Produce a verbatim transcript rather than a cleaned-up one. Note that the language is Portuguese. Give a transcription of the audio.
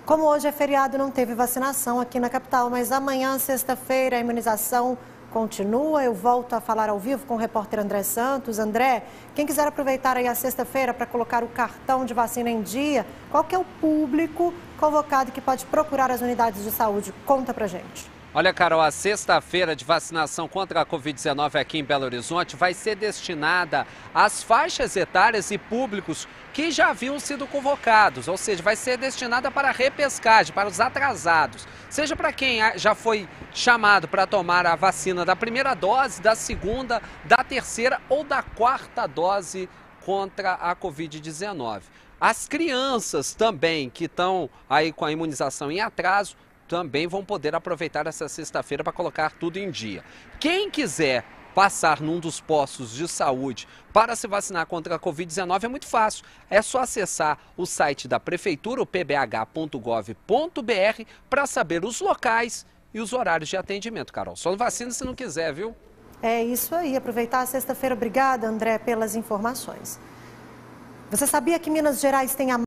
Como hoje é feriado, não teve vacinação aqui na capital, mas amanhã, sexta-feira, a imunização continua. Eu volto a falar ao vivo com o repórter André Santos. André, quem quiser aproveitar aí a sexta-feira para colocar o cartão de vacina em dia, qual que é o público convocado que pode procurar as unidades de saúde? Conta pra gente. Olha, Carol, a sexta-feira de vacinação contra a covid dezenove aqui em Belo Horizonte vai ser destinada às faixas etárias e públicos que já haviam sido convocados, ou seja, vai ser destinada para a repescagem, para os atrasados, seja para quem já foi chamado para tomar a vacina da primeira dose, da segunda, da terceira ou da quarta dose contra a covid dezenove. As crianças também que estão aí com a imunização em atraso também vão poder aproveitar essa sexta-feira para colocar tudo em dia. Quem quiser passar num dos postos de saúde para se vacinar contra a covid dezenove é muito fácil. É só acessar o site da Prefeitura, o p b h ponto gov ponto b r, para saber os locais e os horários de atendimento, Carol. Só não vacina se não quiser, viu? É isso aí, aproveitar a sexta-feira. Obrigada, André, pelas informações. Você sabia que Minas Gerais tem a